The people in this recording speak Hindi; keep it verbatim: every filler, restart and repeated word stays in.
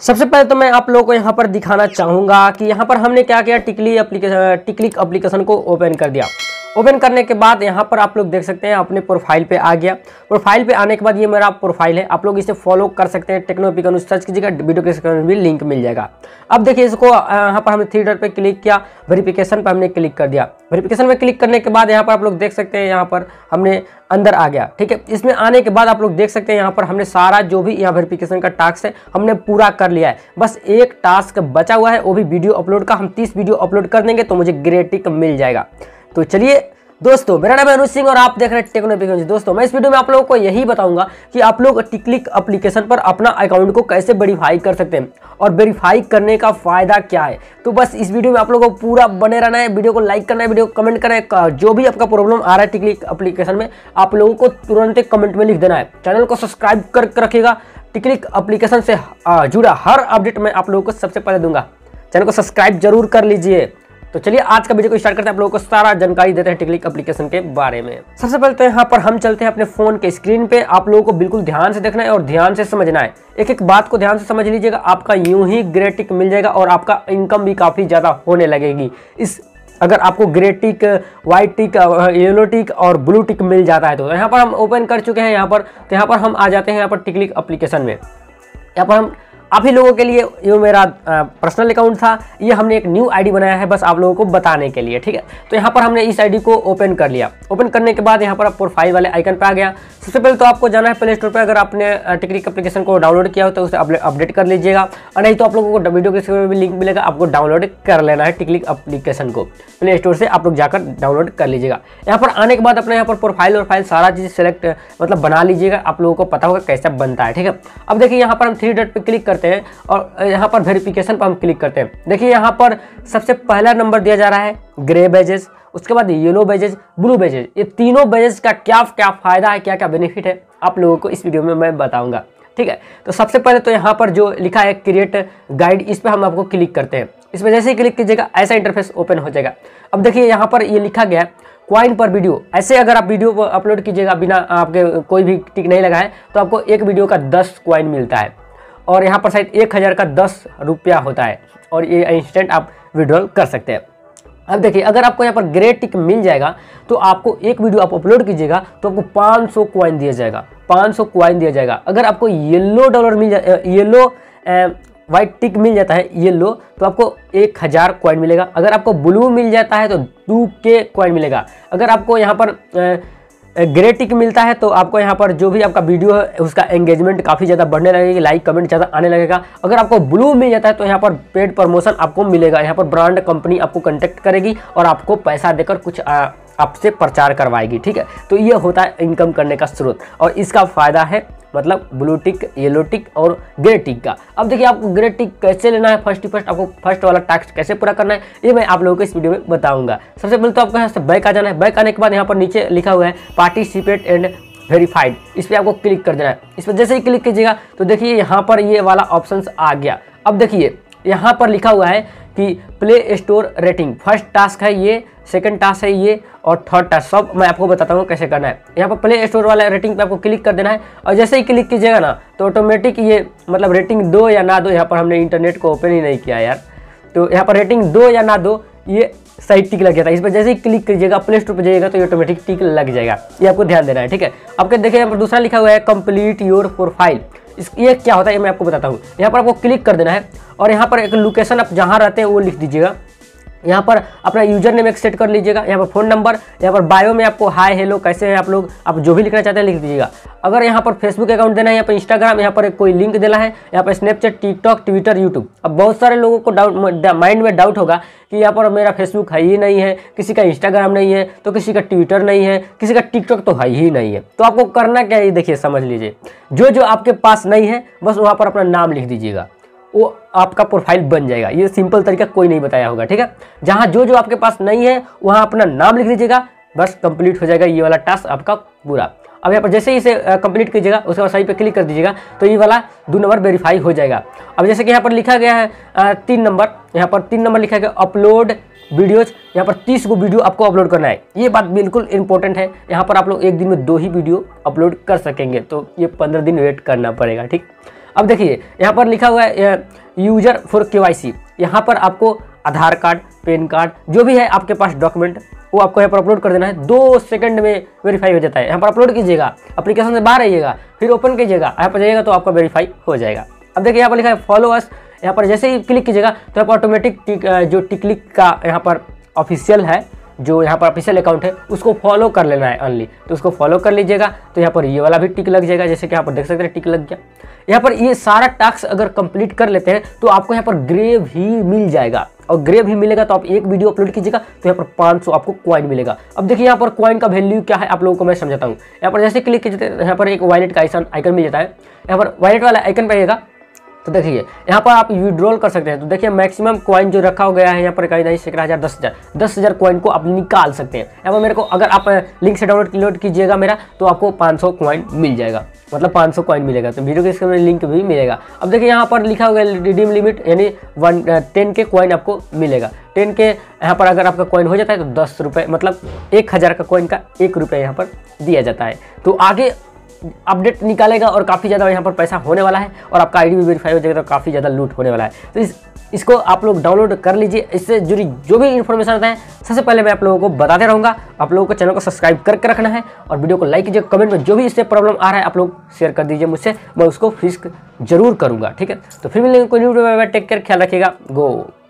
सबसे पहले तो मैं आप लोगों को यहाँ पर दिखाना चाहूँगा कि यहाँ पर हमने क्या किया, टिकली एप्लीकेशन टिकलिक एप्लीकेशन को ओपन कर दिया। ओपन करने के बाद यहाँ पर आप लोग देख सकते हैं अपने प्रोफाइल पे आ गया। प्रोफाइल पे आने के बाद ये मेरा प्रोफाइल है, आप लोग इसे फॉलो कर सकते हैं। टेक्नोपिक सर्च कीजिएगा, वीडियो डिस्क्रिप्शन में भी लिंक मिल जाएगा। अब देखिए इसको यहाँ पर हमने थ्री डॉट पे क्लिक किया, वेरिफिकेशन पर हमने क्लिक कर दिया। वेरिफिकेशन में क्लिक करने के बाद यहाँ पर आप लोग देख सकते हैं यहाँ पर हमने अंदर आ गया। ठीक है, इसमें आने के बाद आप लोग देख सकते हैं यहाँ पर हमने सारा जो भी यहाँ वेरिफिकेशन का टास्क है हमने पूरा कर लिया है। बस एक टास्क बचा हुआ है, वो भी वीडियो अपलोड का। हम तीस वीडियो अपलोड कर देंगे तो मुझे ग्रेट टिक मिल जाएगा। तो चलिए दोस्तों, मेरा नाम है अनुज सिंह और आप देख रहे हैं टेक्नोपिक। दोस्तों मैं इस वीडियो में आप लोगों को यही बताऊंगा कि आप लोग टिकलिक एप्लीकेशन पर अपना अकाउंट को कैसे वेरीफाई कर सकते हैं और वेरीफाई करने का फायदा क्या है। तो बस इस वीडियो में आप लोगों को पूरा बने रहना है, वीडियो को लाइक करना है, वीडियो को कमेंट करना है। जो भी आपका प्रॉब्लम आ रहा है टिकलिक एप्लीकेशन में, आप लोगों को तुरंत एक कमेंट में लिख देना है। चैनल को सब्सक्राइब कर रखिएगा। टिकलिक एप्लीकेशन से जुड़ा हर अपडेट मैं आप लोगों को सबसे पहले दूंगा। चैनल को सब्सक्राइब जरूर कर लीजिए। तो चलिए आज का वीडियो को स्टार्ट करते हैं। आप लोगों को सारा जानकारी देते हैं टिकलिक एप्लीकेशन के बारे में। सबसे पहले तो यहाँ पर हम चलते हैं अपने फोन के स्क्रीन पे। आप लोगों को बिल्कुल ध्यान से देखना है और ध्यान से समझना है। एक एक बात को ध्यान से समझ लीजिएगा, आपका यूं ही ग्रेट टिक मिल जाएगा और आपका इनकम भी काफी ज्यादा होने लगेगी। इस अगर आपको grey tick, white tick, yellow tick और ब्लू टिक मिल जाता है तो यहाँ पर हम ओपन कर चुके हैं। यहाँ पर तो यहाँ पर हम आ जाते हैं यहाँ पर टिकलिक एप्लीकेशन में। यहाँ पर हम आप ही लोगों के लिए, ये मेरा पर्सनल अकाउंट था, ये हमने एक न्यू आईडी बनाया है बस आप लोगों को बताने के लिए। ठीक है, तो यहाँ पर हमने इस आईडी को ओपन कर लिया। ओपन करने के बाद यहाँ पर आप प्रोफाइल वाले आइकन पे आ गया। सबसे पहले तो आपको जाना है प्ले स्टोर पे। अगर आपने टिकलिक एप्लीकेशन को डाउनलोड किया हो तो उसे अपडेट कर लीजिएगा, और नहीं तो आप लोगों को वीडियो के में भी लिंक मिलेगा, आपको डाउनलोड कर लेना है टिकलिक एप्लीकेशन को। प्ले स्टोर से आप लोग जाकर डाउनलोड कर लीजिएगा। यहाँ पर आने के बाद अपने यहाँ पर प्रोफाइल और फाइल सारा चीज़ सेलेक्ट मतलब बना लीजिएगा। आप लोगों को पता होगा कैसे बनता है। ठीक है, अब देखिए यहाँ पर हम थ्री डॉट पे क्लिक करते हैं और यहाँ पर वेरिफिकेशन पर हम क्लिक करते हैं। देखिए यहाँ पर सबसे पहला नंबर दिया जा रहा है ग्रे बैजेस, उसके बाद येलो बैजेस, ब्लू बैजेस। ये तीनों बैजेस का क्या क्या फायदा है, क्या क्या बेनिफिट है, आप लोगों को इस वीडियो में मैं बताऊंगा। ठीक है, तो सबसे पहले तो यहाँ पर जो लिखा है क्रिएट गाइड, इस पर हम आपको क्लिक करते हैं। इस पर जैसे ही क्लिक कीजिएगा ऐसा इंटरफेस ओपन हो जाएगा। अब देखिए यहाँ पर ये लिखा गया क्वाइन पर वीडियो। ऐसे अगर आप वीडियो अपलोड कीजिएगा बिना आपके कोई भी टिक नहीं लगा है तो आपको एक वीडियो का दस क्वाइन मिलता है, और यहाँ पर शायद एक हज़ार का दस रुपया होता है, और ये इंस्टेंट आप विड्रॉल कर सकते हैं। अब देखिए अगर आपको यहाँ पर ग्रे टिक मिल जाएगा तो आपको एक वीडियो आप अपलोड कीजिएगा तो आपको पाँच सौ क्वाइन दिया जाएगा, पाँच सौ क्वाइन दिया जाएगा। अगर आपको येलो डॉलर मिल जाए, येलो वाइट टिक मिल जाता है येलो, तो आपको एक हज़ार क्वाइन मिलेगा। अगर आपको ब्लू मिल जाता है तो दो के क्वाइन मिलेगा। अगर आपको यहाँ पर ग्रे टिक मिलता है तो आपको यहाँ पर जो भी आपका वीडियो है उसका एंगेजमेंट काफ़ी ज़्यादा बढ़ने लगेगी, लाइक कमेंट ज़्यादा आने लगेगा। अगर आपको ब्लू मिल जाता है तो यहाँ पर पेड प्रमोशन आपको मिलेगा। यहाँ पर ब्रांड कंपनी आपको कांटेक्ट करेगी और आपको पैसा देकर कुछ आ, आपसे प्रचार करवाएगी। ठीक है, तो ये होता है इनकम करने का स्रोत, और इसका फ़ायदा है मतलब ब्लू टिक, येलो टिक और ग्रे टिक का। अब देखिए आपको ग्रे टिक कैसे लेना है, फर्स्ट फर्स्ट आपको फर्स्ट वाला टास्क कैसे पूरा करना है, ये मैं आप लोगों को इस वीडियो में बताऊंगा। सबसे पहले तो आपको यहाँ से बैक आ जाना है। बैक आने के बाद यहाँ पर नीचे लिखा हुआ है पार्टिसिपेट एंड वेरीफाइड, इस पर आपको क्लिक कर देना है। इस पर जैसे ही क्लिक कीजिएगा तो देखिए यहाँ पर ये वाला ऑप्शन आ गया। अब देखिए यहाँ पर लिखा हुआ है कि play store rating, first task है ये, सेकंड टास्क है ये, और थर्ड टास्क सब मैं आपको बताता हूँ कैसे करना है। यहाँ पर प्ले स्टोर वाला रेटिंग पे आपको क्लिक कर देना है, और जैसे ही क्लिक कीजिएगा ना तो ऑटोमेटिक ये मतलब रेटिंग दो या ना दो, यहाँ पर हमने इंटरनेट को ओपन ही नहीं किया यार, तो यहाँ पर रेटिंग दो या ना दो ये सही टिक लग जाता है। इस पर जैसे ही क्लिक कीजिएगा प्ले स्टोर पर जाइएगा तो ये ऑटोमेटिक टिक लग जाएगा। ये आपको ध्यान देना है। ठीक है, आपके देखिए यहाँ पर दूसरा लिखा हुआ है कंप्लीट योर प्रोफाइल। इस ये क्या होता है ये मैं आपको बताता हूँ। यहाँ पर आपको क्लिक कर देना है और यहाँ पर एक लोकेशन आप जहाँ रहते हैं वो लिख दीजिएगा। यहाँ पर अपना यूजर नेम एक सेट कर लीजिएगा। यहाँ पर फ़ोन नंबर, यहाँ पर बायो में आपको हाय हेलो कैसे हैं आप लोग, आप जो भी लिखना चाहते हैं लिख दीजिएगा। अगर यहाँ पर फेसबुक अकाउंट देना है, यहाँ पर इंस्टाग्राम, यहाँ पर कोई लिंक देना है, यहाँ पर स्नैपचैट, टिकटॉक, ट्विटर, यूट्यूब। अब बहुत सारे लोगों को डाउट माइंड में डाउट होगा कि यहाँ पर मेरा फेसबुक है ही नहीं है, किसी का इंस्टाग्राम नहीं है, तो किसी का ट्विटर नहीं है, किसी का टिकटॉक तो है ही नहीं है। तो आपको करना क्या है देखिए समझ लीजिए, जो जो आपके पास नहीं है बस वहाँ पर अपना नाम लिख दीजिएगा, वो आपका प्रोफाइल बन जाएगा। ये सिंपल तरीका कोई नहीं बताया होगा। ठीक है, जहाँ जो जो आपके पास नहीं है वहाँ अपना नाम लिख दीजिएगा, बस कंप्लीट हो जाएगा ये वाला टास्क आपका पूरा। अब यहाँ पर जैसे ही इसे कंप्लीट कीजिएगा उसके बाद सही पे क्लिक कर दीजिएगा तो ये वाला दो नंबर वेरीफाई हो जाएगा। अब जैसे कि यहाँ पर लिखा गया है आ, तीन नंबर, यहाँ पर तीन नंबर लिखा गया अपलोड वीडियोज। यहाँ पर तीस गो वीडियो आपको अपलोड करना है। ये बात बिल्कुल इंपॉर्टेंट है। यहाँ पर आप लोग एक दिन में दो ही वीडियो अपलोड कर सकेंगे, तो ये पंद्रह दिन वेट करना पड़ेगा। ठीक, अब देखिए यहाँ पर लिखा हुआ है यूजर फॉर केवाईसी। यहाँ पर आपको आधार कार्ड, पैन कार्ड, जो भी है आपके पास डॉक्यूमेंट, वो आपको यहाँ पर अपलोड कर देना है। दो सेकंड में वेरीफाई हो जाता है। यहाँ पर अपलोड कीजिएगा, एप्लीकेशन से बाहर आइएगा, फिर ओपन कीजिएगा, यहाँ पर जाइएगा तो आपका वेरीफाई हो जाएगा। अब देखिए यहाँ पर लिखा है फॉलो अस। यहाँ पर जैसे ही क्लिक कीजिएगा तो यहाँ पर ऑटोमेटिक टिक जो टिकलिक का यहाँ पर ऑफिशियल है, जो यहाँ पर ऑफिशियल अकाउंट है, उसको फॉलो कर लेना है ओनली। तो उसको फॉलो कर लीजिएगा तो यहाँ पर ये वाला भी टिक लग जाएगा, जैसे कि यहाँ पर देख सकते हैं टिक लग गया। यहाँ पर ये सारा टास्क अगर कंप्लीट कर लेते हैं तो आपको यहाँ पर ग्रे भी मिल जाएगा, और ग्रे भी मिलेगा तो आप एक वीडियो अपलोड कीजिएगा तो यहाँ पर पाँच सौ आपको कॉइन मिलेगा। अब देखिए यहाँ पर कॉइन का वैल्यू क्या है आप लोगों को मैं समझाता हूँ। यहाँ पर जैसे क्लिक कीजिए यहाँ पर एक वॉलेट का आइकन आइकन मिल जाता है। यहाँ पर वॉलेट वाला आइकन पे आइएगा तो देखिए यहाँ पर आप विड्रॉल कर सकते हैं। तो देखिए मैक्सिमम कॉइन जो रखा हो गया है यहाँ पर कहीं नहीं सैकड़ा हज़ार, दस हज़ार दस हज़ार कॉइन को आप निकाल सकते हैं। यहाँ पर मेरे को अगर आप लिंक से डाउनलोड लोड कीजिएगा मेरा तो आपको पाँच सौ कॉइन मिल जाएगा, मतलब पाँच सौ कॉइन मिलेगा। तो वीडियो के इसके में लिंक भी मिलेगा। अब देखिए यहाँ पर लिखा हुआ है रिडीम लिमिट, यानी वन टेन के कॉइन आपको मिलेगा। टेन के यहाँ पर अगर आपका कॉइन हो जाता है तो दस रुपये, मतलब एक हज़ार का कॉइन का एक रुपये यहाँ पर दिया जाता है। तो आगे अपडेट निकालेगा और काफ़ी ज़्यादा यहाँ पर पैसा होने वाला है, और आपका आईडी भी वेरीफाई हो जाएगा तो काफ़ी ज़्यादा लूट होने वाला है। तो इस इसको आप लोग डाउनलोड कर लीजिए। इससे जुड़ी जो भी इन्फॉर्मेशन आता है सबसे पहले मैं आप लोगों को बताते रहूँगा। आप लोगों को चैनल को सब्सक्राइब करके रखना है, और वीडियो को लाइक कीजिए। कमेंट में जो भी इससे प्रॉब्लम आ रहा है आप लोग शेयर कर दीजिए मुझसे, मैं उसको फिक्स जरूर करूँगा। ठीक है, तो फिर मिलेंगे कोई न्यू वीडियो में। टेक केयर, ख्याल रखिएगा। गो।